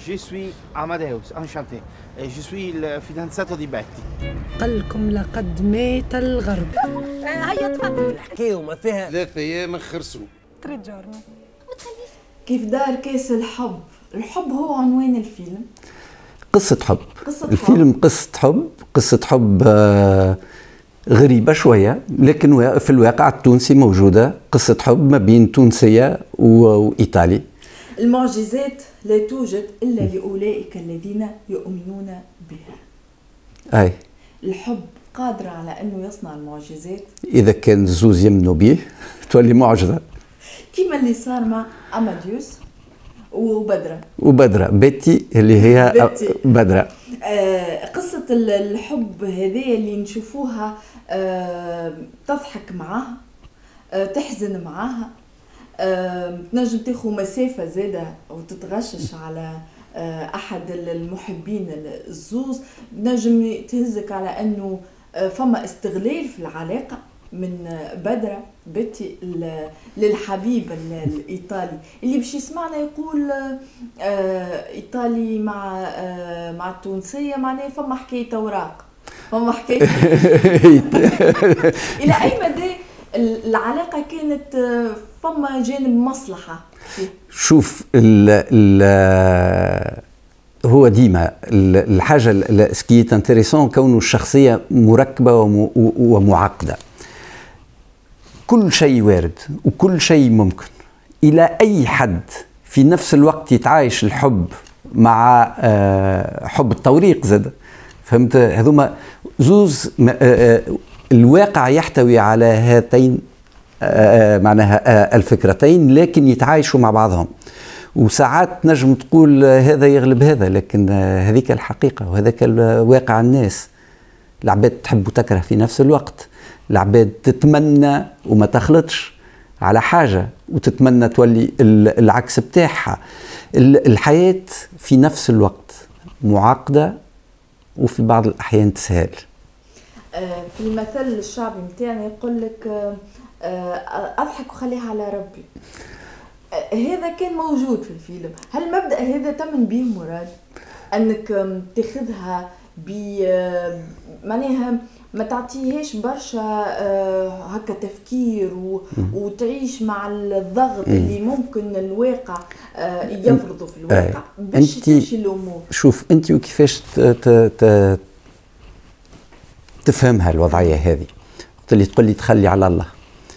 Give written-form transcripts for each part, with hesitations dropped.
Je suis Amadeus, enchanté. Et je suis le fidanzato di Betty. قال لكم لقد مات الغرب. هيا تفضل. الحكايه وما فيها 3 أيام خرسوا. ترجعنا. كيف دار كاس الحب. الحب هو عنوان الفيلم. قصة حب. الفيلم قصة حب غريبة شوية، لكن في الواقع التونسي موجودة قصة حب ما بين تونسية وإيطالي. المعجزات لا توجد إلا لأولئك الذين يؤمنون بها. أي الحب قادر على أنه يصنع المعجزات إذا كان الزوز يمنوا به تولي معجزة، كما اللي صار مع أماديوس وبدرة بيتي اللي هي بدرة. قصة الحب هذه اللي نشوفوها تضحك معاها، تحزن معاها، تنجم تاخو مسافة زادة أو تتغشش على أحد المحبين الزوز، نجم تهزك على أنه فما استغلال في العلاقة من بدرة بيتي للحبيب الإيطالي اللي باش يسمعنا يقول إيطالي مع التونسية معناه فما حكاية أوراق، فما حكاية إلى أي مدى العلاقة كانت فما جانب مصلحة فيه. شوف هو ديما الحاجة سكيت انتريسون كونه الشخصية مركبة ومعقدة. كل شيء وارد وكل شيء ممكن إلى أي حد في نفس الوقت يتعايش الحب مع حب التوريق زاد. فهمت؟ هذوما زوز الواقع يحتوي على هاتين معناها الفكرتين، لكن يتعايشوا مع بعضهم. وساعات نجم تقول هذا يغلب هذا، لكن هذيك الحقيقة وهذاك الواقع. الناس العباد تحب وتكره في نفس الوقت، العباد تتمنى وما تخلطش على حاجة وتتمنى تولي العكس بتاعها. الحياة في نفس الوقت معقدة وفي بعض الأحيان تسهل. في المثل الشعبي متاعنا يقول لك أضحك وخليها على ربي. هذا كان موجود في الفيلم. هل المبدأ هذا تم به مراد أنك تاخذها معناها ما تعطيهاش برشا هكا تفكير وتعيش مع الضغط اللي ممكن الواقع يفرضه في الواقع باش تمشي الامور؟ شوف انت وكيفاش تفهمها الوضعيه هذه. وقت اللي تقول لي تخلي على الله،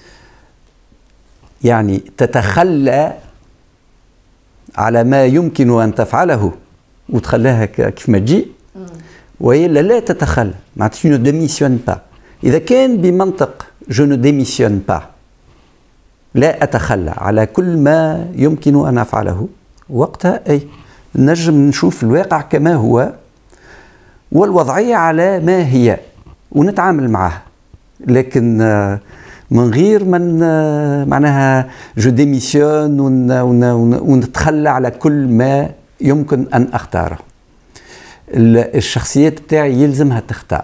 يعني تتخلى على ما يمكن ان تفعله وتخليها كيف ما تجي، وإلا لا تتخلى. معناتها tu ne démissionnes pas. إذا كان بمنطق je ne démissionne pas، لا أتخلى على كل ما يمكن أن أفعله، وقتها أي نجم نشوف الواقع كما هو والوضعية على ما هي ونتعامل معها، لكن من غير من معناها je démissionne ونتخلى على كل ما يمكن أن أختاره. الشخصيات بتاعي يلزمها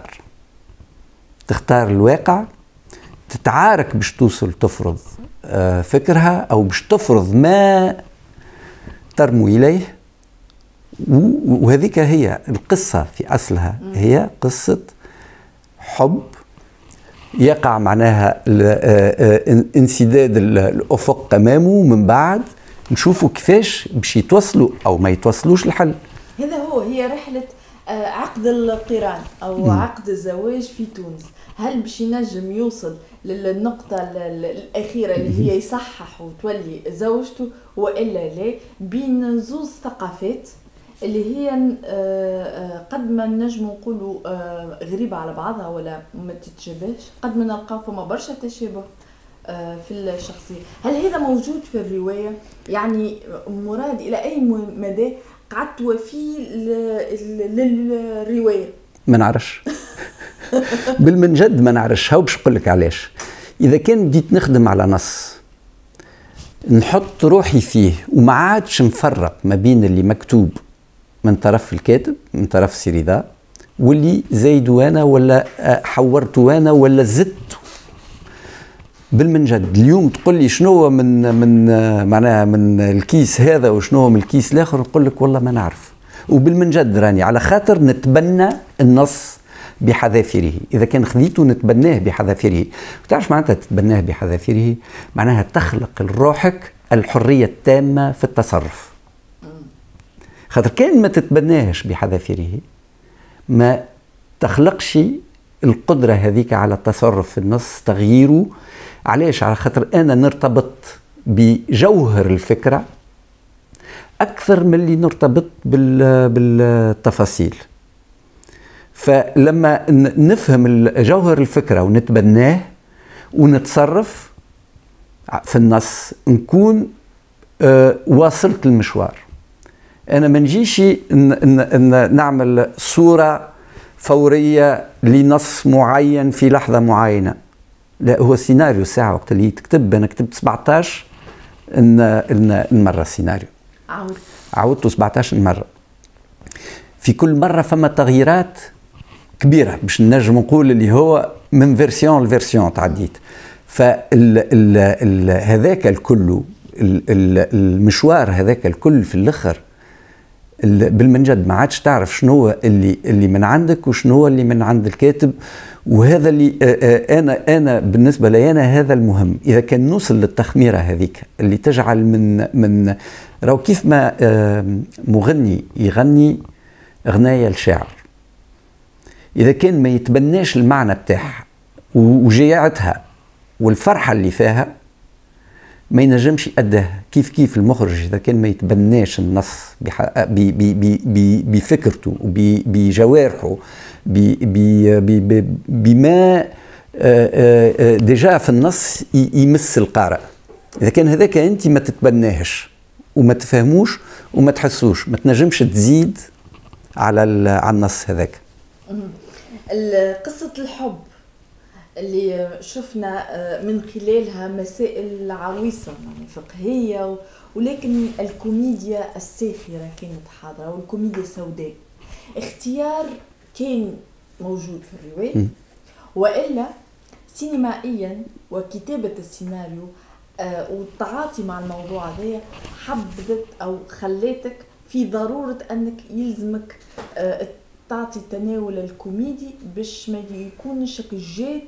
تختار الواقع، تتعارك باش توصل تفرض فكرها أو باش تفرض ما ترمو إليه. وهذيك هي القصة في أصلها، هي قصة حب يقع معناها انسداد الأفق أمامه، من بعد نشوفوا كيفاش باش يتوصلوا أو ما يتوصلوش الحل. هي رحلة عقد القران أو عقد الزواج في تونس. هل باش ينجم يوصل للنقطة الأخيرة اللي هي يصحح وتولي زوجته، وإلا لا بين زوز ثقافات اللي هي قد ما نجم نقولوا غريبة على بعضها ولا ما تتشابهش، قد ما نلقاو فما برشا تشابه في الشخصية. هل هذا موجود في الرواية؟ يعني مراد إلى أي مدى قعدت وفي للرواية؟ ما نعرفش. بالمنجد ما نعرفش. هاو باش نقول لك علاش. إذا كان بديت نخدم على نص نحط روحي فيه وما عادش نفرق ما بين اللي مكتوب من طرف الكاتب من طرف سيريدا واللي زايدو أنا ولا حورتو أنا ولا زدتو، بالمنجد اليوم تقول لي شنو هو من معناها من الكيس هذا وشنو هو من الكيس الاخر، نقول لك والله ما نعرف. وبالمنجد راني على خاطر نتبنى النص بحذافيره. إذا كان خذيته نتبناه بحذافيره. وتعرف معناتها تتبناه بحذافيره؟ معناها تخلق لروحك الحرية التامة في التصرف. خاطر كان ما تتبناهش بحذافيره ما تخلقش القدرة هذيك على التصرف في النص، تغييره. علاش؟ على خاطر أنا نرتبط بجوهر الفكرة أكثر من اللي نرتبط بالتفاصيل. فلما نفهم جوهر الفكرة ونتبناه ونتصرف في النص نكون واصلت المشوار. أنا ما نجيش نعمل صورة فورية لنص معين في لحظة معينة. لا، هو سيناريو ساعة وقت اللي تكتب. أنا كتبت 17 مرة سيناريو، عودته 17 مرة. في كل مرة فما تغييرات كبيرة باش نجم نقول اللي هو من فيرسيون لفيرسيون تعديت. هذاك الكل المشوار هذاك الكل في الآخر بالمنجد ما عادش تعرف شنو هو اللي من عندك وشنو هو اللي من عند الكاتب. وهذا اللي انا بالنسبه لي انا هذا المهم. اذا كان نوصل للتخميره هذيك اللي تجعل من راهو كيف ما مغني يغني غنايه الشاعر، اذا كان ما يتبناش المعنى بتاعها وجيعتها والفرحه اللي فيها ما ينجمش يأداها. كيف المخرج إذا كان ما يتبناش النص بفكرته بجوارحه بما ديجا في النص يمس القارئ، إذا كان هذاك أنت ما تتبناهش وما تفهموش وما تحسوش ما تنجمش تزيد على النص هذاك. قصة الحب اللي شفنا من خلالها مسائل عويصة يعني فقهية، ولكن الكوميديا الساخرة كانت حاضرة والكوميديا السوداء. اختيار كان موجود في الرواية وإلا سينمائيا وكتابة السيناريو والتعاطي مع الموضوع هذا حبذت أو خليتك في ضرورة أنك يلزمك تعطي تناول الكوميدي باش ما يكونش جاد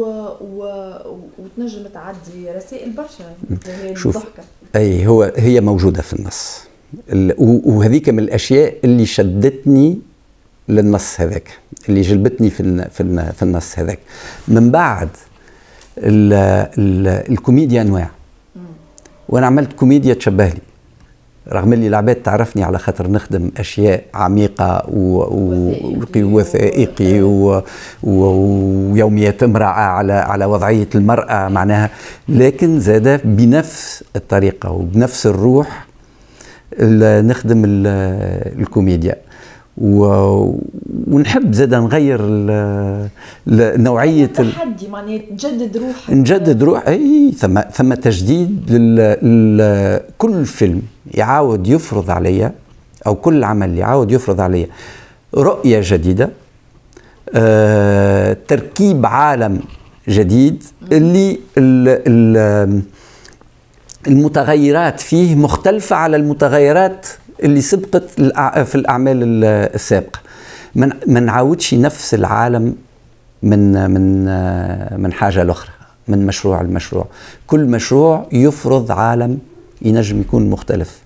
وتنجم تعدي رسائل برشا. شوف هي موجودة في النص، وهذيك من الأشياء اللي شدتني للنص هذاك، اللي جلبتني في النص هذاك. من بعد الكوميديا أنواع، وأنا عملت كوميديا تشبه لي، رغم اللي العباد تعرفني على خاطر نخدم أشياء عميقة ووثائقي ويوميات امرأة على وضعية المرأة معناها، لكن زاد بنفس الطريقة وبنفس الروح نخدم الكوميديا. ونحب زاد نغير نوعية التحدي، معناها نجدد روح. اي ثم تجديد كل فيلم يعاود يفرض عليا او كل عمل يعاود يفرض عليا رؤية جديدة، تركيب عالم جديد اللي المتغيرات فيه مختلفة على المتغيرات اللي سبقت في الأعمال السابقة. ما نعاودش نفس العالم من حاجة الأخرى، من مشروع لمشروع. كل مشروع يفرض عالم ينجم يكون مختلف.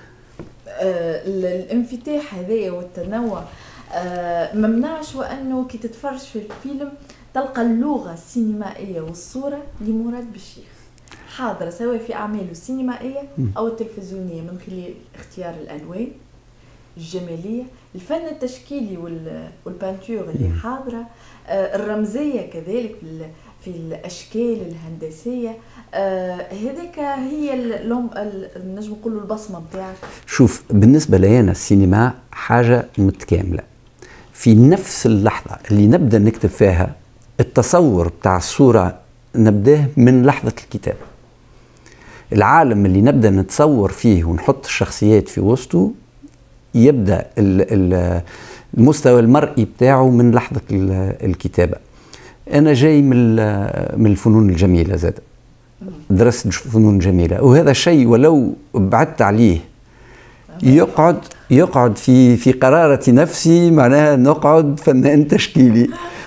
الانفتاح هذايا والتنوع ممنعش، وأنه كي تتفرج في الفيلم تلقى اللغة السينمائية والصورة لمراد بالشيخ حاضرة سواء في أعماله السينمائية أو التلفزيونية، من خلال اختيار الألوان الجمالية، الفن التشكيلي والبانتور اللي حاضرة، الرمزية كذلك في الأشكال الهندسية. هذاك هي نجم نقولوا البصمة بتاعك. شوف، بالنسبة لي أنا السينما حاجة متكاملة. في نفس اللحظة اللي نبدأ نكتب فيها التصور بتاع الصورة نبداه من لحظة الكتابة. العالم اللي نبدأ نتصور فيه ونحط الشخصيات في وسطه يبدأ المستوى المرئي بتاعه من لحظة الكتابة. أنا جاي من الفنون الجميلة، زاد درست فنون جميلة، وهذا شيء ولو بعدت عليه يقعد في قرارة نفسي، معناها نقعد فنان تشكيلي.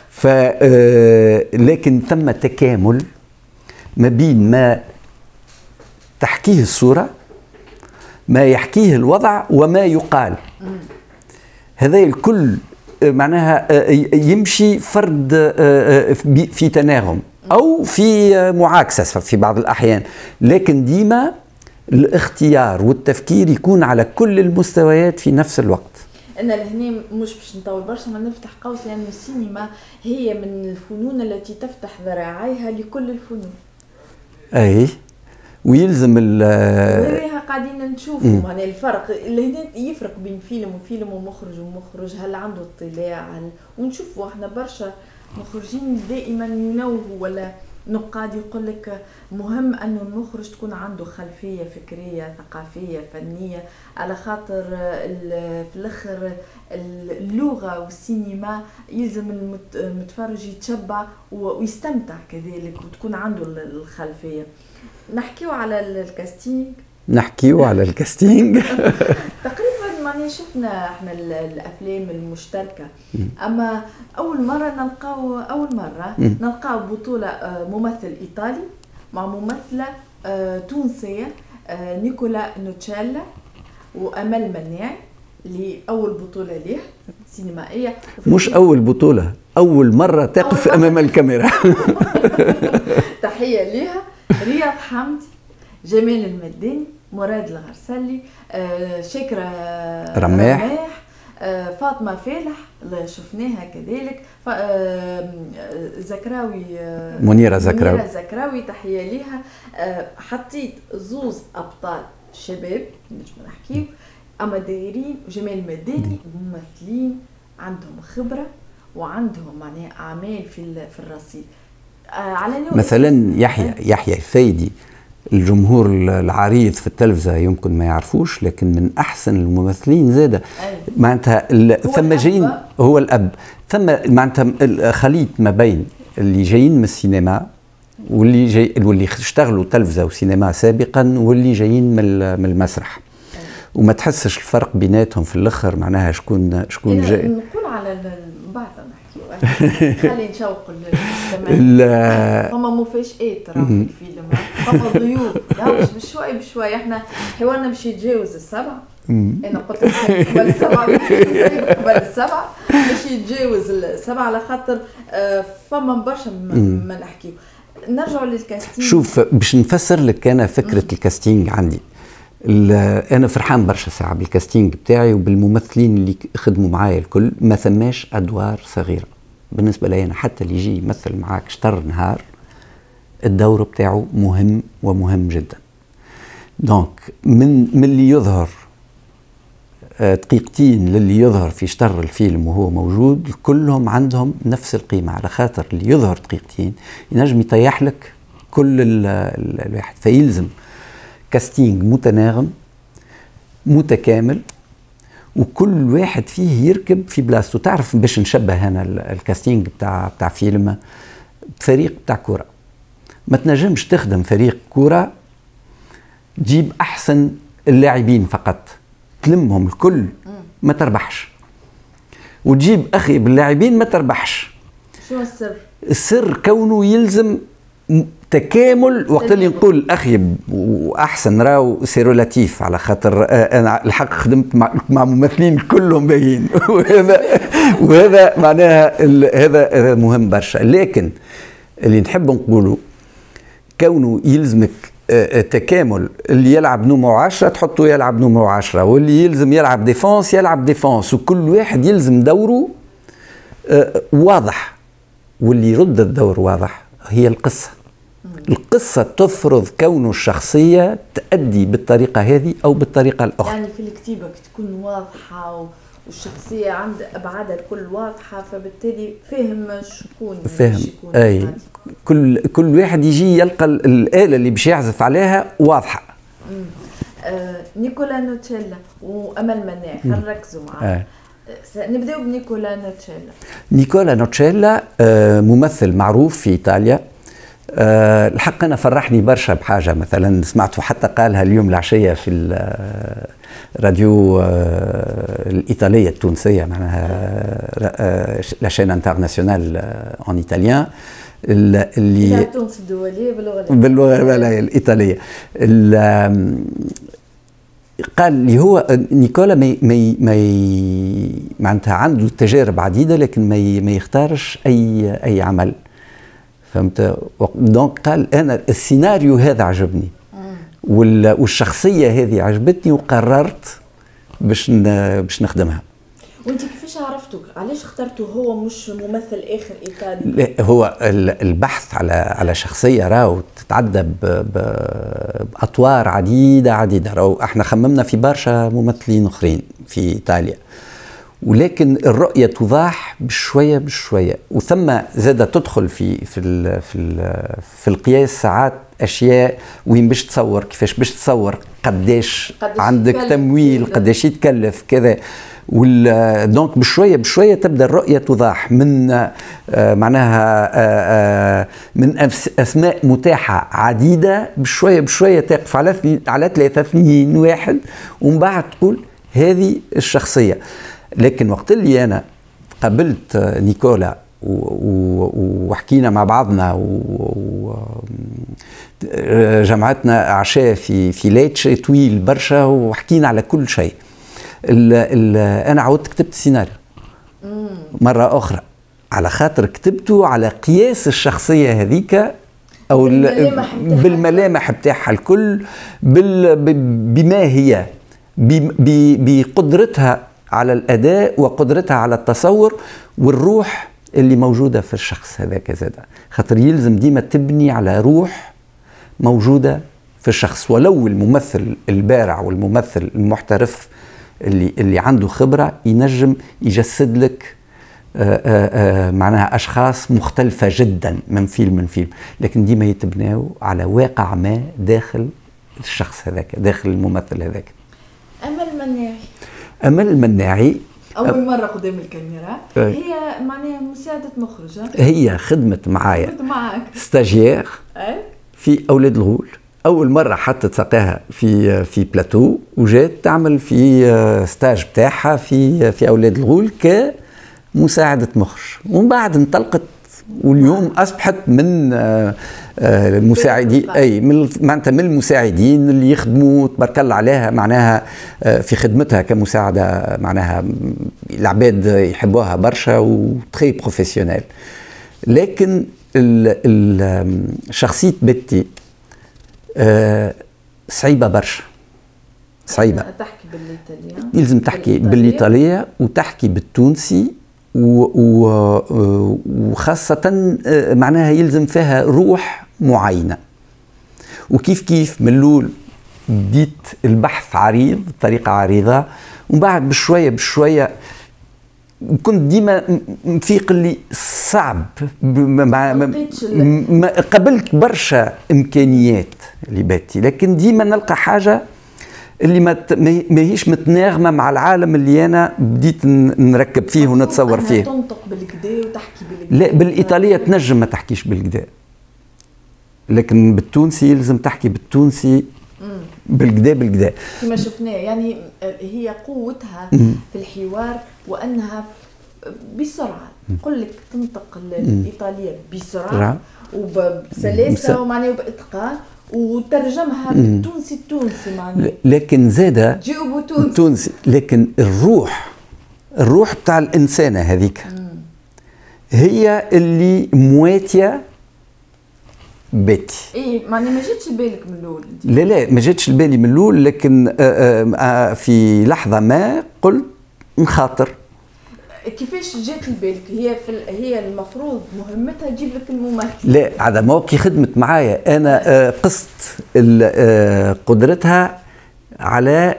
لكن ثم تكامل ما بين ما تحكيه الصورة، ما يحكيه الوضع، وما يقال. هذا الكل معناها يمشي فرد في تناغم أو في معاكسة في بعض الأحيان، لكن ديما الاختيار والتفكير يكون على كل المستويات في نفس الوقت. أنا لهنا مش باش نطول برشا، ما نفتح قوس، لأن يعني السينما هي من الفنون التي تفتح ذراعيها لكل الفنون. أي ويلزم وهذا قاعدين نشوفوا معناها الفرق اللي هنا يفرق بين فيلم وفيلم ومخرج ومخرج، هل عنده اطلاع، ونشوفوا احنا برشا مخرجين دائما ينوهوا ولا نقاد يقول لك مهم انه المخرج تكون عنده خلفيه فكريه ثقافيه فنيه، على خاطر في الاخر اللغه والسينما يلزم المتفرج يتشبع ويستمتع كذلك وتكون عنده الخلفيه. نحكيو على الكاستينج. تقريبا معني شفنا احنا الافلام المشتركه، اما اول مره نلقاو بطوله ممثل ايطالي مع ممثله تونسيه نيكولا نوتشيلا وامل مناعي، اللي اول بطوله ليه سينمائيه. مش اول بطوله، اول مره تقف امام الكاميرا. تحيه ليها. رياض حمدي، جمال المداني، مراد الغرسلي، شكرة رماح، فاطمة فالح اللي شفناها كذلك، زكراوي منيرة زكراوي تحية ليها. حطيت زوز أبطال شباب نجم نحكيو، أما دايرين جمال مداني ممثلين عندهم خبرة وعندهم معناها أعمال في الرصيد. مثلا يحيى الفايدي، الجمهور العريض في التلفزة يمكن ما يعرفوش، لكن من أحسن الممثلين زادة. معناتها ثم جايين، هو الأب، ثم معناتها خليط ما بين اللي جايين من السينما واللي اشتغلوا تلفزة وسينما سابقا واللي جايين من المسرح، وما تحسش الفرق بيناتهم في الآخر. معناها شكون جاي. نقول على بعض خلي نشوق المستمعين. فما مفاجآت ترى في الفيلم، فما ضيوف بشوي احنا حوارنا باش يتجاوز السبع. انا قلت لك قبل السبع باش يتجاوز السبع، على خاطر فما برشا ما نحكيو. نرجعوا للكاستينج. شوف باش نفسر لك انا فكره الكاستينج عندي. انا فرحان برشا ساعه بالكاستينج بتاعي وبالممثلين اللي خدموا معايا الكل. ما ثماش ادوار صغيره بالنسبه لي انا، حتى اللي يجي يمثل معاك شطر نهار الدور بتاعه مهم ومهم جدا. دونك من اللي يظهر دقيقتين للي يظهر في شطر الفيلم وهو موجود، كلهم عندهم نفس القيمه، على خاطر اللي يظهر دقيقتين ينجم يطيح لك كل الواحد. فيلزم كاستينج متناغم متكامل، وكل واحد فيه يركب في بلاصته. تعرف باش نشبه هنا الكاستينج بتاع فيلم بفريق بتاع كرة. ما تنجمش تخدم فريق كرة تجيب احسن اللاعبين فقط تلمهم الكل ما تربحش، وتجيب اخيب اللاعبين ما تربحش. شو السر؟ السر كونه يلزم تكامل. وقت اللي نقول اخيب واحسن راهو سي ريلاتيف، على خاطر انا الحق خدمت مع ممثلين كلهم باين. وهذا معناها هذا مهم برشا. لكن اللي نحب نقوله كونه يلزمك تكامل. اللي يلعب نمرو 10 تحطه يلعب نمرو 10، واللي يلزم يلعب ديفونس يلعب ديفونس، وكل واحد يلزم دوره واضح. واللي يرد الدور واضح هي القصة. القصة تفرض كون الشخصية تأدي بالطريقة هذه أو بالطريقة الأخرى. يعني في الكتيبة تكون واضحة والشخصية عند أبعادها الكل واضحة، فبالتالي فهم شكون أي كل واحد يجي يلقى الآلة اللي باش يعزف عليها واضحة. نيكولا نوتشيلا وأمل مناعي خلينا نركزوا معاه. نبداو بنيكولا نوتشيلا. نيكولا نوتشيلا ممثل معروف في إيطاليا، الحق أنا فرحني برشا بحاجة مثلا سمعته حتى قالها اليوم العشية في الراديو الإيطالية التونسية معناها لا شين انترناسيونال اون ايطاليان اللي تونس الدولية باللغة الإيطالية قال لي هو نيكولا معناتها عنده تجارب عديدة لكن ما يختارش أي عمل فهمت. دونك قال انا السيناريو هذا عجبني والشخصيه هذه عجبتني وقررت باش نخدمها. وانت كيفاش عرفتوا علاش اخترتوا هو مش ممثل اخر ايطالي؟ لا هو البحث على شخصيه راهو تتعدى باطوار عديده راهو احنا خممنا في برشا ممثلين اخرين في ايطاليا ولكن الرؤية تضاح بشوية وثم زادة تدخل في القياس ساعات أشياء وين باش تصور كيفاش باش تصور قداش عندك تمويل قداش يتكلف كذا دونك بشوية تبدأ الرؤية توضح من معناها من أسماء متاحة عديدة بشوية تقف على 3 2 1 ومن بعد تقول هذه الشخصية. لكن وقت اللي أنا قابلت نيكولا وحكينا مع بعضنا وجمعتنا عشاء في ليتشي طويل برشا وحكينا على كل شيء. أنا عودت كتبت السيناريو مرة أخرى على خاطر كتبته على قياس الشخصية هذيك أو بالملامح بتاعها الكل بما هي بقدرتها على الأداء وقدرتها على التصور والروح اللي موجودة في الشخص هذاك زادة خاطر يلزم ديما تبني على روح موجودة في الشخص ولو الممثل البارع والممثل المحترف اللي عنده خبرة ينجم يجسد لك معناها أشخاص مختلفة جدا من فيلم لكن ديما يتبناو على واقع ما داخل الشخص هذاك داخل الممثل هذاك. أمل المناعي أول مرة قدام الكاميرا هي معناها مساعدة مخرج هي خدمت معايا ستاجير في أولاد الغول أول مرة حطت ساقاها في بلاتو وجات تعمل في ستاج بتاعها في أولاد الغول كمساعدة مخرج ومن بعد انطلقت واليوم أصبحت من المساعدين معناتها من المساعدين اللي يخدموا تبارك الله عليها معناها في خدمتها كمساعدة معناها العباد يحبوها برشا وتخي بروفيسيونيل. لكن شخصية بيتي صعيبة برشا صعيبة تحكي بالإيطالية يلزم تحكي بالإيطالية وتحكي بالتونسي وخاصة معناها يلزم فيها روح معينة وكيف من الأول بديت البحث عريض بطريقة عريضة ومن بعد بشوية كنت ديما مفيق اللي صعب قبلت برشا إمكانيات لباتي لكن ديما نلقى حاجة اللي ما هيش متناغمه مع العالم اللي انا بديت نركب فيه ونتصور فيه. تنطق بالكدا وتحكي بالكدا. لا بالايطاليه تنجم ما تحكيش بالكدا لكن بالتونسي يلزم تحكي بالتونسي بالكدا كما شفناه يعني هي قوتها في الحوار وانها بسرعه نقول لك تنطق الايطاليه بسرعه وبسلاسه ومعناها وباتقان وترجمها بالتونسي التونسي معناها لكن زاده جاوبوا تونسي لكن الروح بتاع الانسانه هذيك هي اللي مواتيه بيتي. ايه معناها ما جاتش بالك من الاول؟ لا ما جاتش بالي من الاول لكن في لحظه ما قلت نخاطر. كيفاش جات لبالك؟ هي المفروض مهمتها تجيب لك الممثل. لا عاد ما كي خدمت معايا انا قست قدرتها على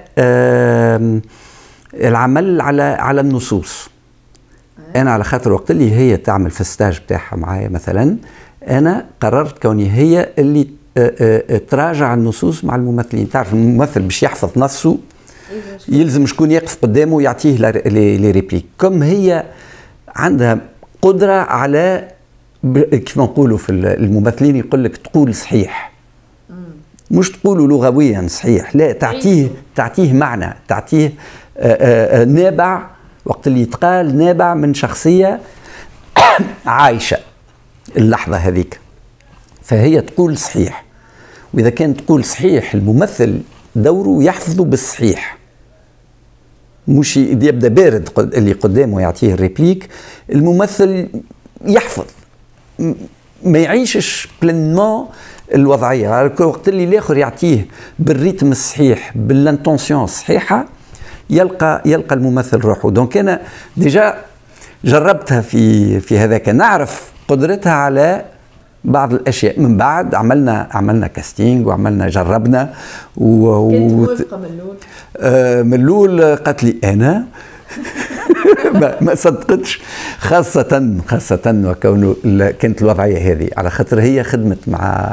العمل على النصوص. انا على خاطر وقت اللي هي تعمل في الستاج بتاعها معايا مثلا انا قررت كوني هي اللي تراجع النصوص مع الممثلين. تعرف الممثل باش يحفظ نصه يلزم شكون يقف قدامه ويعطيه لي ريبليك. كم هي عندها قدرة على كيف نقولوا في الممثلين يقول لك تقول صحيح، مش تقولوا لغويا صحيح، لا تعطيه معنى، تعطيه نابع، وقت اللي يتقال نابع من شخصية عايشة اللحظة هذيك، فهي تقول صحيح. وإذا كان تقول صحيح الممثل دوره يحفظه بالصحيح، مش يبدأ بارد اللي قدامه يعطيه الريبليك، الممثل يحفظ ما يعيشش بلنمون الوضعية. وقت اللي الآخر يعطيه بالريتم الصحيح بالانتونسيون الصحيحة يلقى الممثل روحه. دونك أنا ديجا جربتها في هذاك، نعرف قدرتها على بعض الاشياء. من بعد عملنا كاستينج وعملنا جربنا كنت موافقه من الاول؟ من الاول قالت لي انا ما صدقتش، خاصه وكونه كانت الوضعيه هذه، على خاطر هي خدمت مع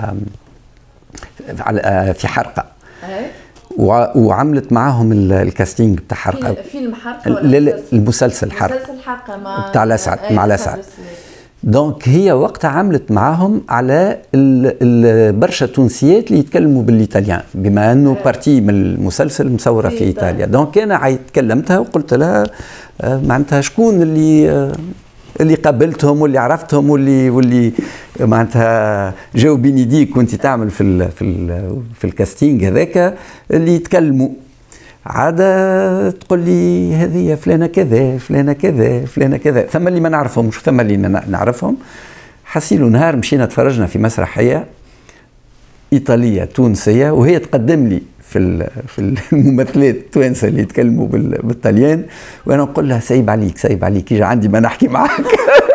في حرقه وعملت معاهم الكاستينج بتاع حرقه. فيلم حرقه لا المسلسل حرقه، مسلسل حرقه بتاع لسعد مع لسعد. دونك هي وقتها عملت معاهم على برشا تونسيات اللي يتكلموا بالايطاليان، بما انه بارتي من المسلسل مصوره في ايطاليا. دونك انا كلمتها وقلت لها معناتها شكون اللي قابلتهم واللي عرفتهم واللي معناتها جاوا بين يديك وانت تعمل في الكاستينج هذاك اللي يتكلموا. عادة تقول لي هذه فلانة كذا فلانة كذا فلانة كذا، ثم اللي ما نعرفهمش ثم اللي نعرفهم. حسيلو نهار مشينا تفرجنا في مسرحية إيطالية تونسية، وهي تقدم لي في الممثلات التوانسة اللي يتكلموا بالطليان، وأنا نقول لها سايب عليك يجي عندي ما نحكي معك.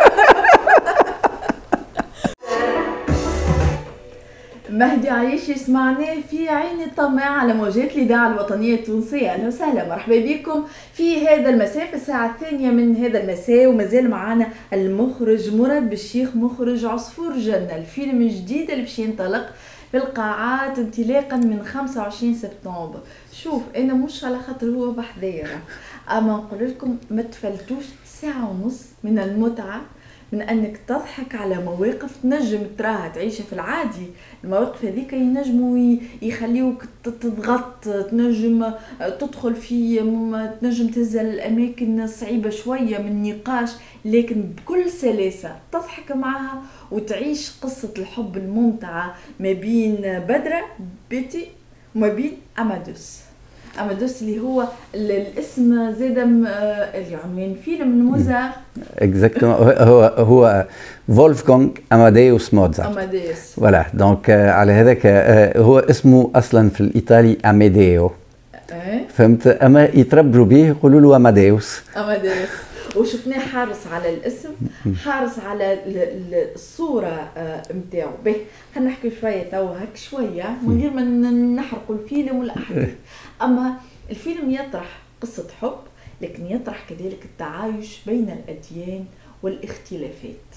مهدي عايش يسمعناه في عين الطمع على موجات الإذاعة الوطنية التونسية. أهلا وسهلا، مرحبا بكم في هذا المساء، في الساعة الثانية من هذا المساء، ومازال معنا المخرج مراد بالشيخ، مخرج عصفور جنة، الفيلم الجديد اللي باش ينطلق في القاعات انطلاقا من 25 سبتمبر. شوف أنا مش على خاطر هو بحذيرة، أما نقول لكم ما تفلتوش ساعة ونص من المتعة، من انك تضحك على مواقف تنجم تراها تعيشها في العادي. المواقف هذيك ينجموا يخليوك تضغط، تنجم تدخل في، تنجم تهز الاماكن صعيبه شويه من نقاش، لكن بكل سلاسه تضحك معها وتعيش قصه الحب الممتعه ما بين بدره بيتي وما بين امادوس اللي هو الاسم زاد العنوان فيلم الموزار. اكزاكتومون هو فولفغانغ اماديوس موزارت. فوالا دونك على هذاك هو اسمه اصلا في الايطالي اماديو. فهمت؟ اما يتربجوا به يقولوا له اماديوس. وشفناه حارس على الاسم، حارس على الصوره نتاعو. به خلينا نحكي شويه تو هك شويه من غير ما نحرقوا الفيلم والاحداث. اما الفيلم يطرح قصه حب، لكن يطرح كذلك التعايش بين الاديان والاختلافات.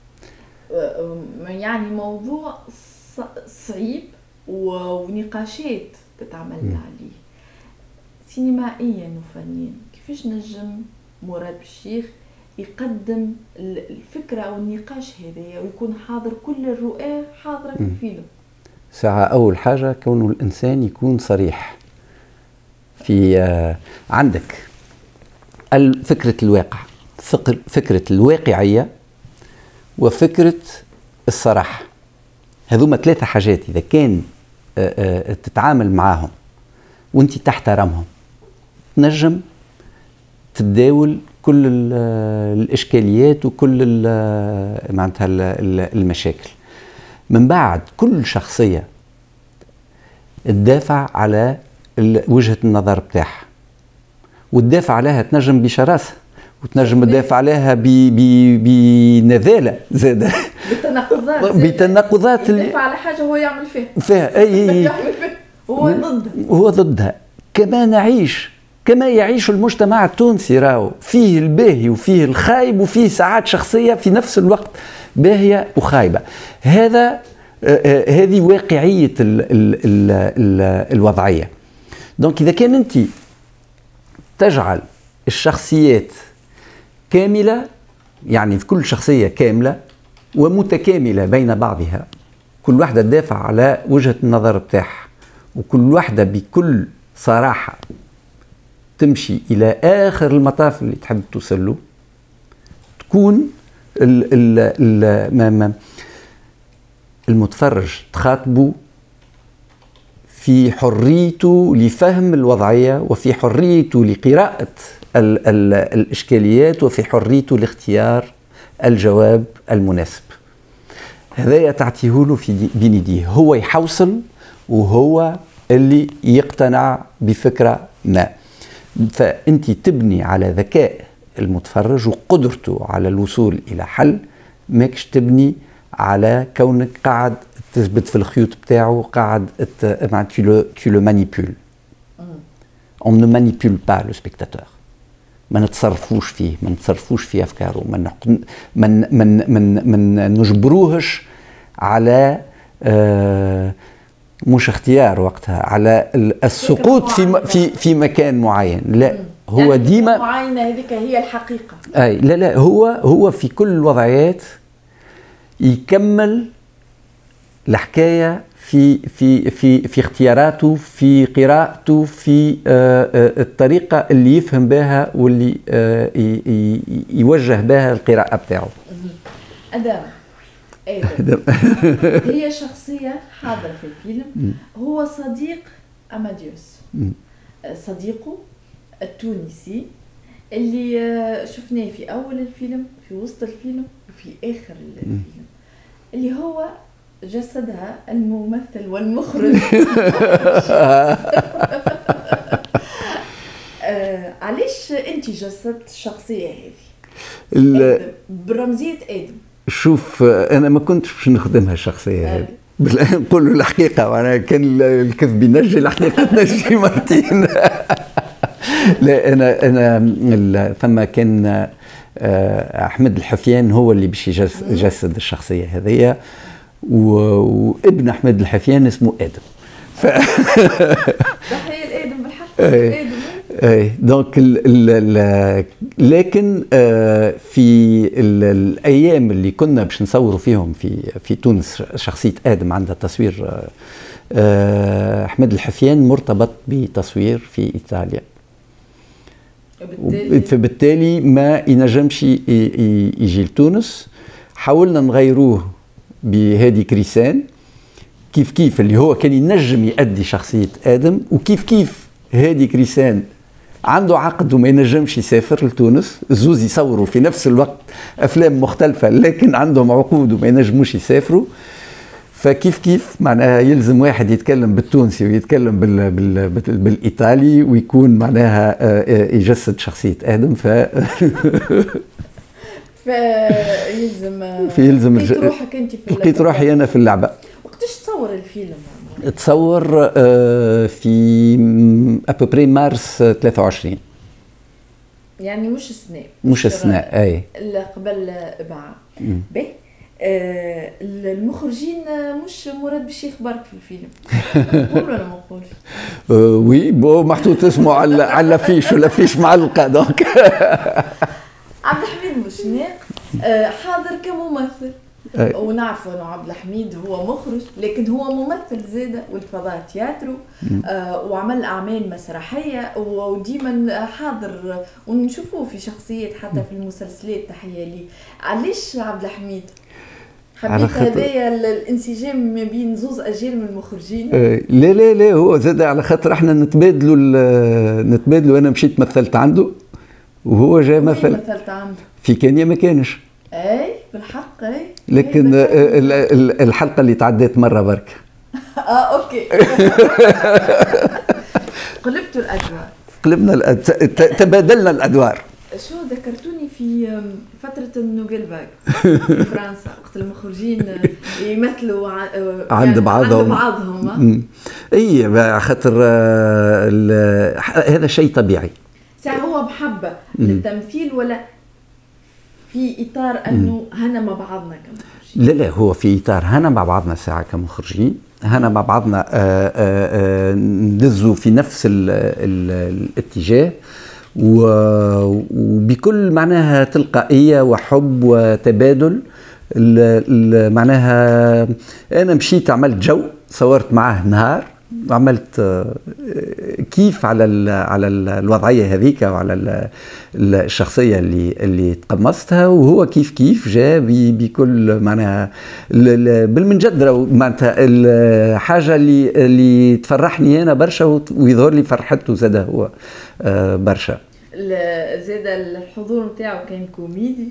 يعني موضوع صعيب ونقاشات تتعمل عليه سينمائيا وفنيا. كيفاش نجم مراد بالشيخ يقدم الفكرة أو النقاش هذايا ويكون حاضر كل الرؤى حاضرة في الفيلم؟ ساعة أول حاجة كونه الإنسان يكون صريح في عندك فكرة الواقع، فكرة الواقعية وفكرة الصراحة. هذوما 3 حاجات إذا كان تتعامل معاهم وانت تحترمهم تنجم تتداول كل الإشكاليات وكل معناتها المشاكل. من بعد كل شخصية تدافع على وجهة النظر بتاعها، وتدافع عليها تنجم بشراسة، وتنجم تدافع عليها بنذالة زادة، بتناقضات يدافع على حاجة هو يعمل فيها أي هو ضدها. كما يعيش المجتمع التونسي، راهو فيه الباهي وفيه الخايب وفيه ساعات شخصية في نفس الوقت باهية وخايبة. هذه واقعية الوضعية. دونك إذا كان أنت تجعل الشخصيات كاملة، يعني في كل شخصية كاملة، ومتكاملة بين بعضها، كل واحدة تدافع على وجهة النظر بتاعها، وكل واحدة بكل صراحة تمشي إلى آخر المطاف اللي تحب توصل له، تكون المتفرج تخاطبه في حريته لفهم الوضعية، وفي حريته لقراءة الإشكاليات، وفي حريته لاختيار الجواب المناسب. هذا تعطيه له في بين يديه، هو يحوصل وهو اللي يقتنع بفكرة ما. فأنت تبني على ذكاء المتفرج وقدرته على الوصول إلى حل، ماكش تبني على كونك قاعد تثبت في الخيوط بتاعه، قاعد tu le manipules. On ne manipule pas le spectateur. ما نتصرفوش فيه، ما نتصرفوش في أفكاره، ما نجبروهش على مش اختيار وقتها، على السقوط في مكان معين. لا، هو يعني ديما معينة، هذيك هي الحقيقة. أي لا هو في كل الوضعيات يكمل الحكاية في اختياراته، في قراءته، في الطريقة اللي يفهم بها واللي يوجه بها القراءة بتاعه. أدم هي شخصية حاضرة في الفيلم، هو صديق أماديوس، صديقه التونسي اللي شفناه في أول الفيلم، في وسط الفيلم، وفي آخر الفيلم، اللي هو جسدها الممثل والمخرج. علاش انت جسدت الشخصيه هذه برمزيه ادم؟ شوف، انا ما كنتش باش نخدمها الشخصيه هذه، نقول له الحقيقه، وانا كان الكذب ينجي الحقيقه تنجي مرتين. لا، انا ثم كان احمد الحفيان هو اللي باش يجسد الشخصيه هذه، وابن احمد الحفيان اسمه ادم. تحيه لادم بالحق. اي دونك لكن في الايام اللي كنا باش نصوروا فيهم في تونس شخصيه ادم عندها تصوير، احمد الحفيان مرتبط بتصوير في ايطاليا، فبالتالي ما ينجمش يجي لتونس. حاولنا نغيروه بهادي كريسان، كيف اللي هو كان ينجم يؤدي شخصية آدم، وكيف هادي كريسان عنده عقد وما ينجمش يسافر لتونس، الزوز يصوروا في نفس الوقت أفلام مختلفة لكن عندهم عقود وما ينجموش يسافروا. فكيف معناها يلزم واحد يتكلم بالتونسي ويتكلم بالإيطالي ويكون معناها يجسد شخصية آدم. فيلزم لقيت روحك انت في لقيت روحي انا في اللعبه. وقتاش تصور الفيلم؟ تصور في ابوبري مارس 23، يعني مش السنه، مش السنه، اي قبل ابعاد. باهي، المخرجين مش مراد باش يخبرك في الفيلم، نقول ولا ما نقولش؟ وي بو محطوط اسمه على الافيش والافيش معلقه دونك. عبد الحميد بوشناق حاضر كممثل، ونعرفوا انه عبد الحميد هو مخرج لكن هو ممثل زاده، والفضاء تياترو، وعمل اعمال مسرحيه، وديما حاضر ونشوفوه في شخصيات حتى في المسلسلات. تحيه لي. علاش عبد الحميد حبيت هذايا الانسجام ما بين زوز اجيال من المخرجين؟ لا هو زاد على خاطر احنا نتبادلوا. انا مشيت مثلت عنده وهو جاء مثل في كينيا، ما كانش. اي بالحق، اي لكن الحلقه اللي تعديت مره برك. اوكي. قلبنا تبادلنا الادوار. شو ذكرتوني في فتره النوفيل فاغ في فرنسا، وقت المخرجين يمثلوا عند بعضهم. اي خاطر هذا شيء طبيعي. هو محبة للتمثيل ولا في إطار أنه هنا مع بعضنا كمخرجين؟ لا هو في إطار هنا مع بعضنا ساعة كمخرجين، هنا مع بعضنا ندزوا في نفس الاتجاه، وبكل معناها تلقائية وحب وتبادل معناها انا مشيت عملت جو، صورت معاه نهار، عملت كيف على الوضعيه هذيك وعلى الشخصيه اللي تقمصتها، وهو كيف جاء بكل معناها بالمنجد. معناتها الحاجه اللي تفرحني انا برشا ويظهر لي فرحته زاده هو برشا. زاد الحضور نتاعو كان كوميدي،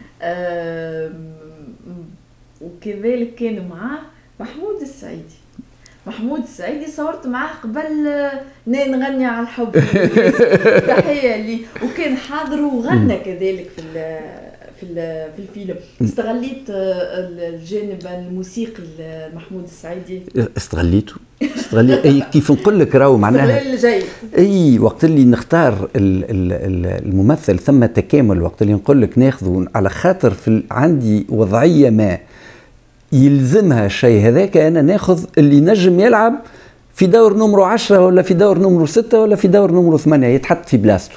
وكذلك كان معاه محمود السعيدي. محمود السعيدي صورت معاه قبل نغني على الحب تحية لي، وكان حاضر وغنى كذلك في الفيلم. استغليت الجانب الموسيقي لمحمود السعيدي. استغليت اي كيف نقول لك راهو معناها استغلال جيد. اي وقت اللي نختار الممثل ثم تكامل، وقت اللي نقول لك ناخذه على خاطر عندي وضعيه ما يلزمها الشيء هذاك، انا ناخذ اللي نجم يلعب في دور نمرو 10 ولا في دور نمرو 6 ولا في دور نمرو 8، يتحط في بلاصته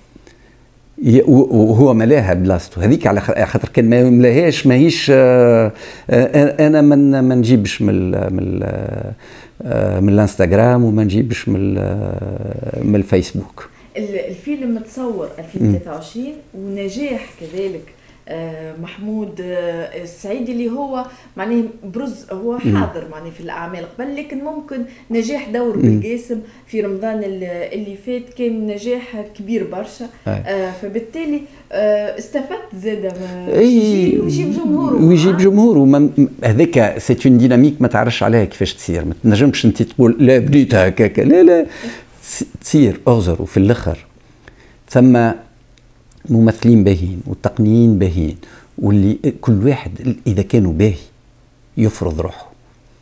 وهو ملاها بلاصته هذيك، على خاطر كان ما ملاهاش ماهيش. انا ما نجيبش من الانستغرام وما نجيبش من الفيسبوك. الفيلم متصور 2023 ونجاح كذلك محمود السعيدي اللي هو معناه بروز، هو حاضر معناه في الأعمال قبل، لكن ممكن نجاح دور بالقاسم في رمضان اللي فات كان نجاح كبير برشا. فبالتالي استفدت زادة ويجيب جمهور ويجيب جمهور. هذاك سيت اون ديناميك ما تعرفش عليها كيفاش تصير، ما تنجمش انت تقول لا بديت هكاك، لا تصير اغزر. وفي الاخر ثم ممثلين باهين والتقنيين باهين، واللي كل واحد اذا كانوا باهي يفرض روحه،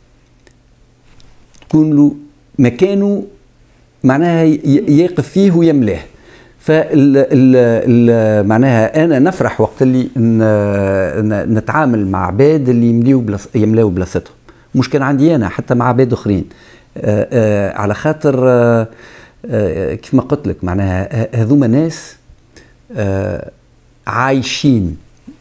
تكون له مكانه معناها يقف فيه ويملاه. معناها انا نفرح وقت اللي نتعامل مع عباد اللي يملاو بلاصتهم، مش كان عندي انا حتى مع عباد اخرين، على خاطر كيف ما قلت لك معناها هذوما ناس عايشين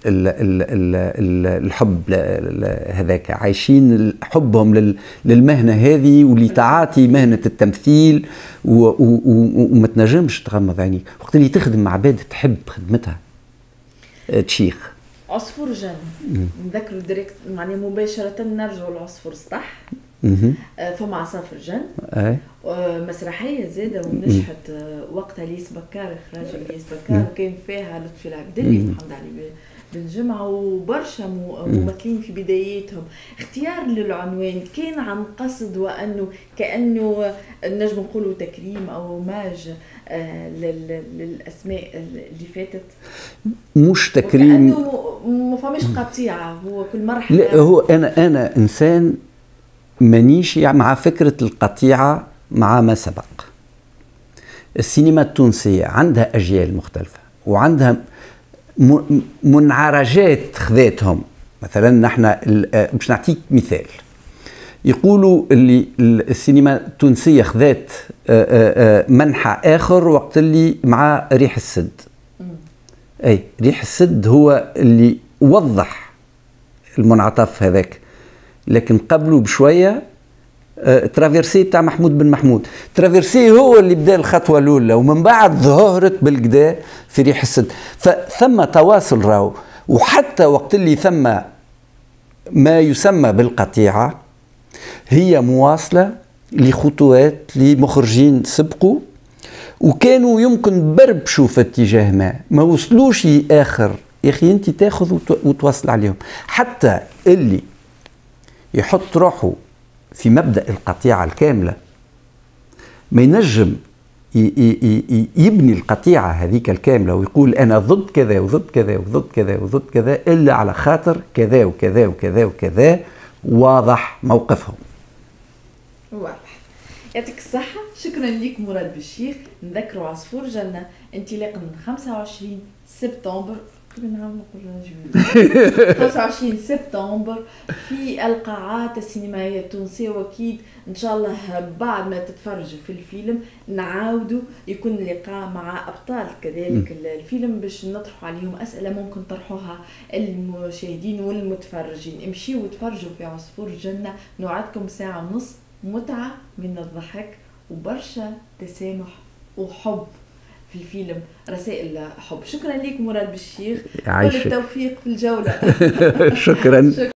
الحب هذاك، عايشين حبهم للمهنة هذه ولتعاطي مهنة التمثيل، وما تنجمش تغمض عينيك وقت اللي تخدم مع عباد تحب خدمتها. تشيخ عصفور جنة نذكروا ديريكت معناه مباشرة، نرجعوا لعصفور سطح. فما عصافر جن مسرحيه زاده ونجحت وقتها ليس بكار، اخراج ليس بكار، وكان فيها لطفي العبدلي محمد علي بن جمعه وبرشا ممثلين في بداياتهم. اختيار للعنوان كان عن قصد، وانه كانه نجم نقولوا تكريم او اوماج للاسماء اللي فاتت، مش تكريم، ما فماش قطيعه، هو كل مرحله. لا هو انا انسان مانيش مع فكرة القطيعة مع ما سبق. السينما التونسية عندها أجيال مختلفة وعندها منعرجات خذاتهم. مثلا نحن باش نعطيك مثال، يقولوا اللي السينما التونسية خذات منحى آخر وقت اللي مع ريح السد. أي ريح السد هو اللي وضح المنعطف هذاك، لكن قبله بشويه ترافيرسي تاع محمود بن محمود. ترافيرسي هو اللي بدا الخطوه الاولى، ومن بعد ظهرت بالكدا في ريح السد. فثم تواصل راهو، وحتى وقت اللي ثم ما يسمى بالقطيعه هي مواصله لخطوات لمخرجين سبقوا وكانوا يمكن بربشوا في اتجاه ما وصلوش لاخر. يا اخي انت تاخذ وتواصل عليهم. حتى اللي يحط روحه في مبدأ القطيعة الكاملة ما ينجم يبني القطيعة هذيك الكاملة ويقول أنا ضد كذا وضد كذا وضد كذا وضد كذا إلا على خاطر كذا وكذا وكذا وكذا، واضح موقفهم. واضح. يعطيك الصحة. شكرا لك مراد بالشيخ. نذكروا عصفور جنة انطلاقا من 25 سبتمبر نعاود نقول 25 سبتمبر في القاعات السينمائية التونسية، واكيد ان شاء الله بعد ما تتفرجوا في الفيلم نعاودوا يكون لقاء مع ابطال كذلك الفيلم باش نطرحوا عليهم اسئله ممكن طرحوها المشاهدين والمتفرجين. امشيوا وتفرجوا في عصفور الجنه، نوعدكم ساعه ونص متعه من الضحك وبرشا تسامح وحب في الفيلم، رسائل حب. شكرا لك مراد بالشيخ، كل التوفيق في الجولة. شكرا.